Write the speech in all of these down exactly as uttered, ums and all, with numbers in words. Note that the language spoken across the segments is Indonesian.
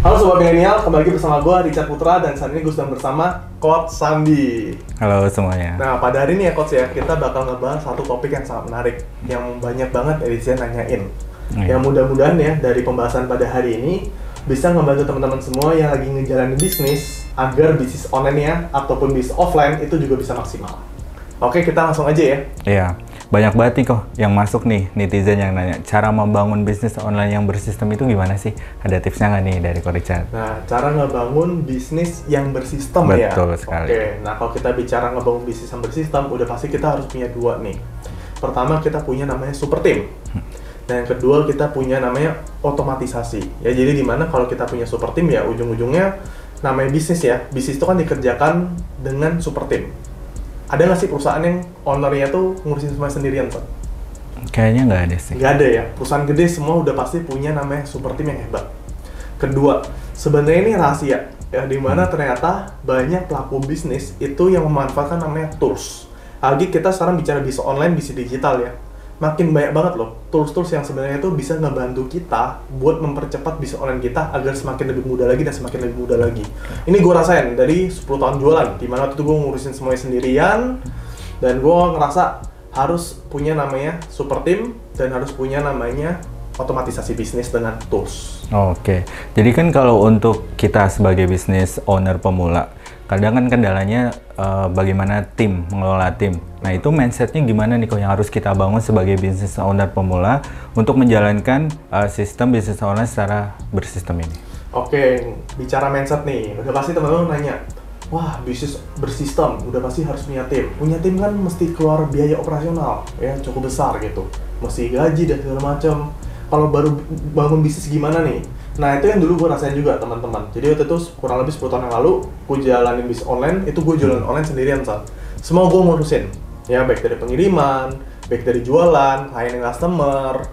Halo Sobat Milenial, kembali lagi bersama gue Richard Putra dan saat ini gue sedang bersama Coach Sandi. Halo semuanya. Nah pada hari ini ya Coach ya, kita bakal ngebahas satu topik yang sangat menarik yang banyak banget Edison nanyain. Hmm. Yang mudah-mudahan ya dari pembahasan pada hari ini bisa ngebantu teman-teman semua yang lagi ngejalanin bisnis agar bisnis online-nya ataupun bisnis offline itu juga bisa maksimal. Oke, kita langsung aja ya. Iya. Banyak banget nih kok yang masuk nih, netizen yang nanya, cara membangun bisnis online yang bersistem itu gimana sih? Ada tipsnya nggak nih dari Ko Richard? Nah, cara ngebangun bisnis yang bersistem ya? Betul sekali. Oke, nah kalau kita bicara ngebangun bisnis yang bersistem, udah pasti kita harus punya dua nih. Pertama, kita punya namanya super team. Dan yang kedua, kita punya namanya otomatisasi. Ya, jadi dimana kalau kita punya super team ya, ujung-ujungnya namanya bisnis ya. Bisnis itu kan dikerjakan dengan super team. Ada nggak sih perusahaan yang ownernya tuh ngurusin semua sendirian, Pak? Kayaknya nggak ada sih. Nggak ada ya. Perusahaan gede semua udah pasti punya namanya super team yang hebat. Kedua, sebenarnya ini rahasia ya, dimana ternyata banyak pelaku bisnis itu yang memanfaatkan namanya tools. Lagi kita sekarang bicara bisnis online, bisnis digital ya. Makin banyak banget loh tools-tools yang sebenarnya itu bisa ngebantu kita buat mempercepat bisnis online kita agar semakin lebih mudah lagi dan semakin lebih mudah lagi. Ini gue rasain dari sepuluh tahun jualan, dimana waktu itu gue ngurusin semuanya sendirian dan gue ngerasa harus punya namanya super team dan harus punya namanya otomatisasi bisnis dengan tools. Oke, jadi kan kalau untuk kita sebagai bisnis owner pemula, kadang kan kendalanya uh, bagaimana tim, mengelola tim. Nah itu mindsetnya gimana nih kok yang harus kita bangun sebagai bisnis owner pemula untuk menjalankan uh, sistem bisnis online secara bersistem ini? Oke, bicara mindset nih, udah pasti teman-teman nanya, wah bisnis bersistem, udah pasti harus punya tim. Punya tim kan mesti keluar biaya operasional, ya cukup besar gitu. Mesti gaji dan segala macam. Kalau baru bangun bisnis gimana nih? Nah itu yang dulu gue rasain juga teman-teman. Jadi waktu itu kurang lebih sepuluh tahun yang lalu, gue jalanin bisnis online, itu gue jualan online sendirian saat. Semua gue ngurusin, ya baik dari pengiriman, baik dari jualan, layanin customer,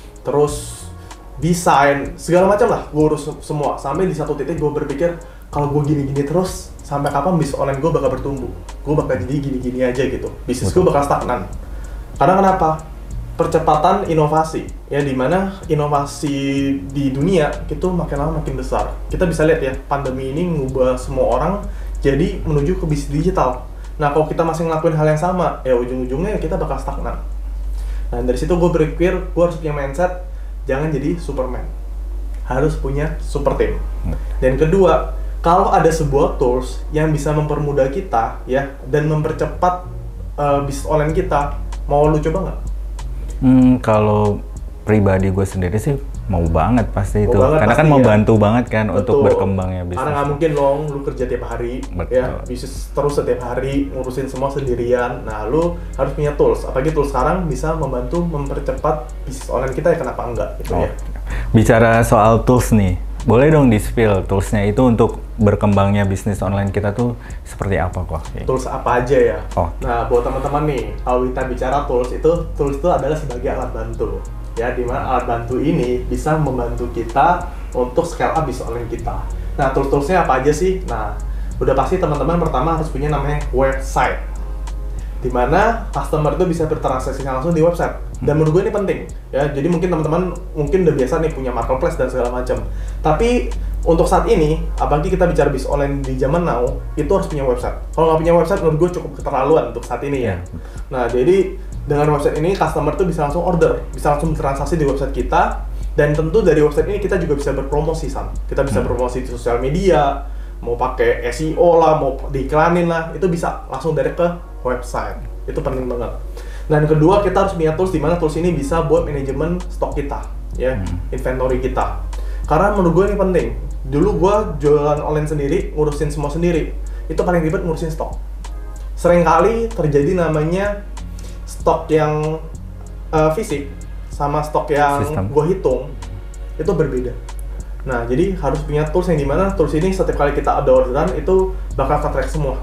terus desain, segala macam lah gue urus semua. Sampai di satu titik gue berpikir, kalau gue gini-gini terus, sampai kapan bisnis online gue bakal bertumbuh? Gue bakal jadi gini-gini aja gitu. Bisnis gue bakal stagnan. Karena kenapa? Percepatan inovasi, ya dimana inovasi di dunia itu makin lama makin besar. Kita bisa lihat ya, pandemi ini ngubah semua orang jadi menuju ke bisnis digital. Nah kalau kita masih ngelakuin hal yang sama, ya ujung-ujungnya kita bakal stagnan. Nah dari situ gue berpikir, gue harus punya mindset, jangan jadi Superman, harus punya super team. Dan kedua, kalau ada sebuah tools yang bisa mempermudah kita ya dan mempercepat uh, bisnis online kita, mau lu coba nggak? Hmm, kalau pribadi gue sendiri sih mau banget pasti itu, banget, karena pasti kan ya. Membantu banget kan. Betul. Untuk berkembangnya bisnis. Karena nggak mungkin dong lu kerja tiap hari, Betul. ya bisnis terus setiap hari ngurusin semua sendirian. Nah lu harus punya tools, apalagi tools sekarang bisa membantu mempercepat bisnis online kita ya, kenapa enggak gitu oh. ya. Bicara soal tools nih, boleh dong di-spill toolsnya itu untuk berkembangnya bisnis online kita tuh seperti apa kok? Tools apa aja ya? Oh. Nah buat teman-teman nih, kalau kita bicara tools itu, tools itu adalah sebagai alat bantu. Ya, dimana alat bantu ini bisa membantu kita untuk scale up bisnis online kita. Nah tools-toolsnya apa aja sih? Nah udah pasti teman-teman pertama harus punya namanya website, dimana customer itu bisa bertransaksi langsung di website. Dan menurut gue ini penting ya, jadi mungkin teman-teman mungkin udah biasa nih punya marketplace dan segala macam, tapi untuk saat ini, apalagi kita bicara bisnis online di zaman now, itu harus punya website. Kalau nggak punya website, menurut gue cukup keterlaluan untuk saat ini ya. Nah jadi dengan website ini customer tuh bisa langsung order, bisa langsung transaksi di website kita, dan tentu dari website ini kita juga bisa berpromosi Sam. Kita bisa hmm. berpromosi di sosial media, mau pakai S E O lah, mau diiklanin lah, itu bisa langsung dari ke website. Itu penting banget. Dan kedua, kita harus punya tools di mana tools ini bisa buat manajemen stok kita, ya, hmm. inventory kita. Karena menurut gue ini penting. Dulu gue jualan online sendiri, ngurusin semua sendiri. Itu paling ribet ngurusin stok. Seringkali terjadi namanya stok yang uh, fisik sama stok yang gue hitung itu berbeda. Nah, jadi harus punya tools yang dimana tools ini setiap kali kita ada orderan itu bakal ke-track semua.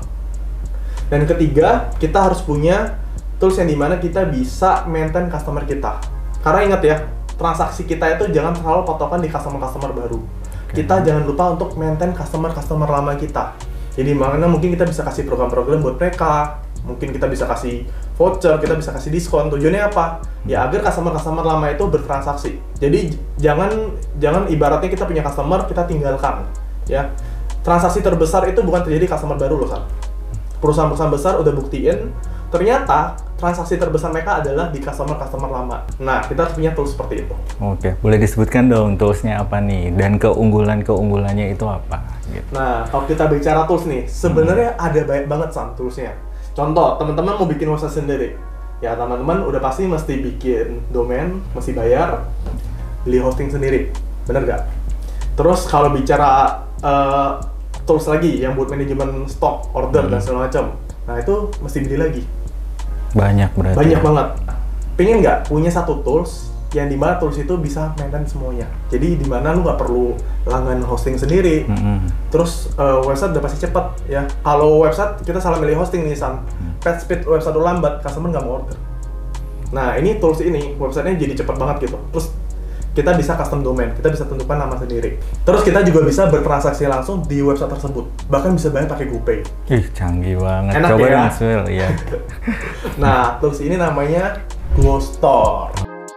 Dan ketiga, kita harus punya tools yang dimana kita bisa maintain customer kita. Karena ingat ya, transaksi kita itu jangan terlalu patokan di customer-customer baru. Okay. Kita jangan lupa untuk maintain customer-customer lama kita. Jadi mana mungkin kita bisa kasih program-program buat mereka, mungkin kita bisa kasih voucher, kita bisa kasih diskon. Tujuannya apa? Ya agar customer-customer lama itu bertransaksi. Jadi jangan jangan ibaratnya kita punya customer, kita tinggalkan. Ya, transaksi terbesar itu bukan terjadi customer baru loh, San. Perusahaan-perusahaan besar udah buktiin, ternyata transaksi terbesar mereka adalah di customer-customer lama. Nah, kita harus punya tools seperti itu. Oke, boleh disebutkan dong toolsnya apa nih, dan keunggulan-keunggulannya itu apa? Gitu. Nah, kalau kita bicara tools nih, sebenarnya hmm. ada banyak banget Sam toolsnya. Contoh, teman-teman mau bikin website sendiri. Ya, teman-teman udah pasti mesti bikin domain, mesti bayar, beli hosting sendiri. Bener nggak? Terus kalau bicara uh, tools lagi yang buat manajemen stok, order, hmm. dan segala macam. Nah, itu mesti beli lagi. Banyak berarti. Banyak ya? Banget. Pengen nggak punya satu tools yang dimana tools itu bisa maintain semuanya. Jadi dimana lu nggak perlu langganan hosting sendiri. Mm-hmm. Terus uh, website udah pasti cepet ya. Kalau website kita salah milih hosting nih Sam, mm. page speed website lu lambat, customer nggak mau order. Nah ini tools ini websitenya jadi cepet banget gitu. Terus kita bisa custom domain, kita bisa tentukan nama sendiri. Terus kita juga bisa bertransaksi langsung di website tersebut. Bahkan bisa bayar pakai GoPay. Ih, canggih banget. Enak coba ya? dong, Swil, ya. Nah, tools ini namanya GoStore.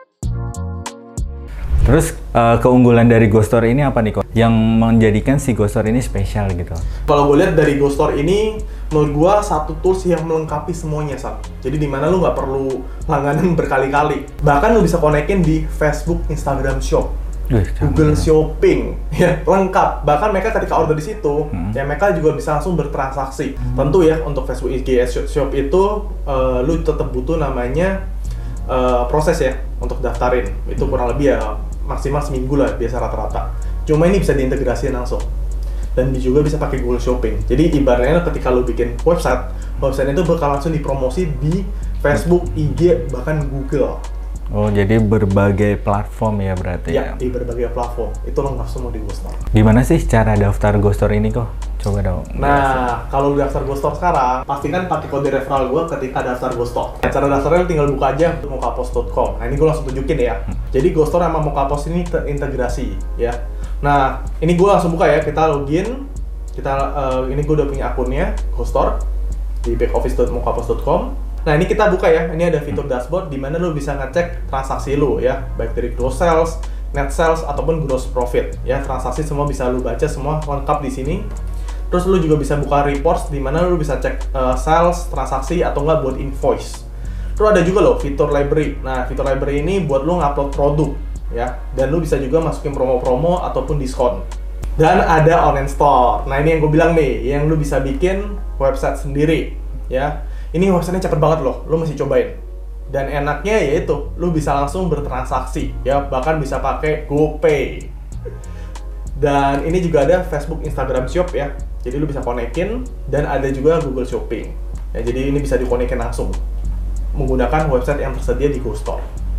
Terus uh, keunggulan dari GoStore ini apa nih kok? Yang menjadikan si GoStore ini spesial gitu? Kalau gue lihat dari GoStore ini, menurut gue satu tools yang melengkapi semuanya, Sam. Jadi dimana lu nggak perlu langganan berkali-kali. Bahkan lu bisa konekin di Facebook, Instagram Shop, Wih, Google Shopping, ya lengkap. Bahkan mereka ketika order di situ, hmm. ya mereka juga bisa langsung bertransaksi. Hmm. Tentu ya untuk Facebook I G Shop itu, uh, lu tetap butuh namanya uh, proses ya untuk daftarin. Itu kurang lebih ya maksimal seminggu lah biasa rata-rata. Cuma ini bisa diintegrasikan langsung. Dan juga bisa pakai Google Shopping. Jadi ibaratnya ketika lu bikin website, website itu bakal langsung dipromosi di Facebook, I G, bahkan Google. Oh, jadi berbagai platform ya berarti ya? Ya, di berbagai platform. Itu lengkap semua di GoStore. Gimana sih cara daftar GoStore ini kok? Coba dong. Nah, kalau lu daftar GoStore sekarang, pastikan pakai kode referral gue ketika daftar GoStore. Nah, cara daftarnya tinggal buka aja mokapos dot com. Nah, ini gue langsung tunjukin ya. Hmm. Jadi GoStore sama Mokapos ini terintegrasi ya. Nah, ini gue langsung buka ya. Kita login. Kita uh, ini gue udah punya akunnya GoStore di backoffice dot mokapos dot com. Nah, ini kita buka ya. Ini ada fitur dashboard di mana lu bisa ngecek transaksi lu ya, baik dari gross sales, net sales ataupun gross profit ya. Transaksi semua bisa lu baca, semua lengkap di sini. Terus lu juga bisa buka reports di mana lu bisa cek uh, sales, transaksi atau enggak buat invoice. Terus ada juga loh fitur library. Nah, fitur library ini buat lu ngupload produk ya. Dan lu bisa juga masukin promo-promo ataupun diskon. Dan ada online store. Nah, ini yang gue bilang nih, yang lu bisa bikin website sendiri ya. Ini websitenya cepet banget loh, lu mesti cobain. Dan enaknya yaitu, lu bisa langsung bertransaksi ya, bahkan bisa pakai GoPay. Dan ini juga ada Facebook, Instagram Shop ya. Jadi lu bisa konekin, dan ada juga Google Shopping. Ya, jadi ini bisa dikonekin langsung menggunakan website yang tersedia di GoStore.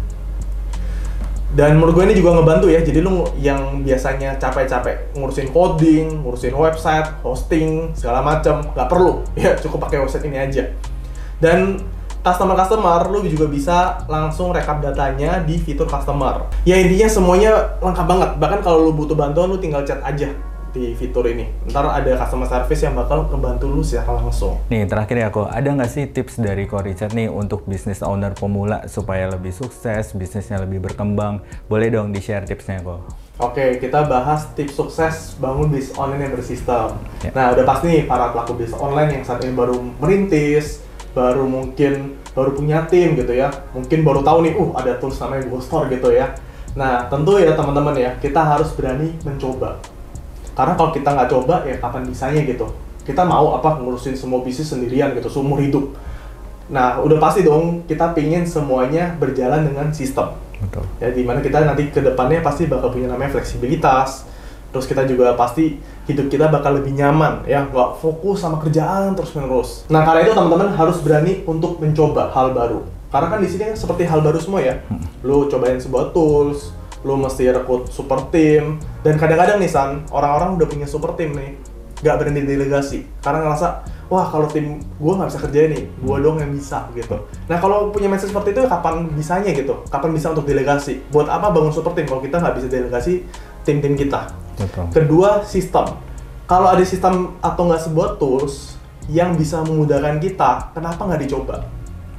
Dan menurut gue ini juga ngebantu ya, jadi lu yang biasanya capek-capek ngurusin coding, ngurusin website, hosting, segala macam, nggak perlu ya, cukup pakai website ini aja. Dan customer-customer, lu juga bisa langsung rekap datanya di fitur customer. Ya intinya semuanya lengkap banget, bahkan kalau lu butuh bantuan, lu tinggal chat aja di fitur ini. Ntar ada customer service yang bakal ngebantu lu secara langsung. Nih terakhir ya kok, ada nggak sih tips dari Ko Richard nih untuk business owner pemula supaya lebih sukses, bisnisnya lebih berkembang? Boleh dong di-share tipsnya kok. Oke, kita bahas tips sukses bangun bisnis online yang bersistem. Ya. Nah udah pasti nih para pelaku bisnis online yang saat ini baru merintis, baru mungkin baru punya tim gitu ya, mungkin baru tahu nih, uh ada tools namanya GoStore gitu ya. Nah tentu ya teman-teman ya, kita harus berani mencoba. Karena kalau kita nggak coba ya kapan bisanya gitu. Kita mau apa ngurusin semua bisnis sendirian gitu, seumur hidup. Nah udah pasti dong kita pingin semuanya berjalan dengan sistem. Betul. Ya dimana kita nanti ke depannya pasti bakal punya namanya fleksibilitas. Terus kita juga pasti hidup kita bakal lebih nyaman ya, nggak fokus sama kerjaan terus menerus. Nah karena itu teman-teman harus berani untuk mencoba hal baru. Karena kan di sini kan seperti hal baru semua ya. Hmm. Lu cobain sebuah tools, lu mesti rekrut super team, dan kadang-kadang nih San, orang-orang udah punya super team nih, nggak berani delegasi karena ngerasa wah kalau tim gue nggak bisa kerjain nih, gue dong yang bisa gitu. Nah kalau punya mindset seperti itu kapan bisanya gitu, kapan bisa untuk delegasi? Buat apa bangun super team kalau kita nggak bisa delegasi tim-tim kita? Betul. Kedua, sistem. Kalau ada sistem atau nggak sebuah tools yang bisa memudahkan kita, kenapa nggak dicoba?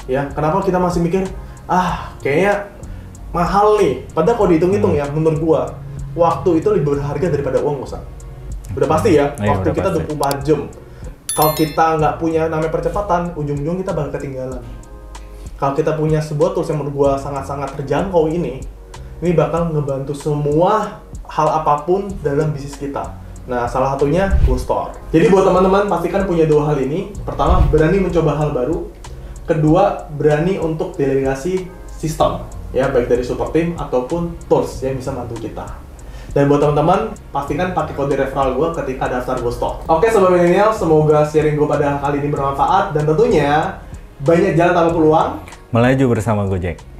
Ya, kenapa kita masih mikir, ah kayaknya mahal nih. Padahal kalau dihitung-hitung Hmm. ya, menurut gua waktu itu lebih berharga daripada uang, Ustaz. Udah pasti ya, Iya, waktu udah kita pasti. dua puluh empat jam. Kalau kita nggak punya namanya percepatan, ujung-ujung kita bakal ketinggalan. Kalau kita punya sebuah tools yang menurut gua sangat-sangat terjangkau ini, ini bakal ngebantu semua hal apapun dalam bisnis kita. Nah, salah satunya GoStore. Jadi buat teman-teman, pastikan punya dua hal ini. Pertama, berani mencoba hal baru. Kedua, berani untuk delegasi sistem, ya baik dari support team ataupun tools yang bisa bantu kita. Dan buat teman-teman, pastikan pakai kode referral gue ketika daftar GoStore. Oke Sobat Milenial, semoga sharing gue pada kali ini bermanfaat dan tentunya banyak jalan tambah peluang. Melaju bersama Gojek.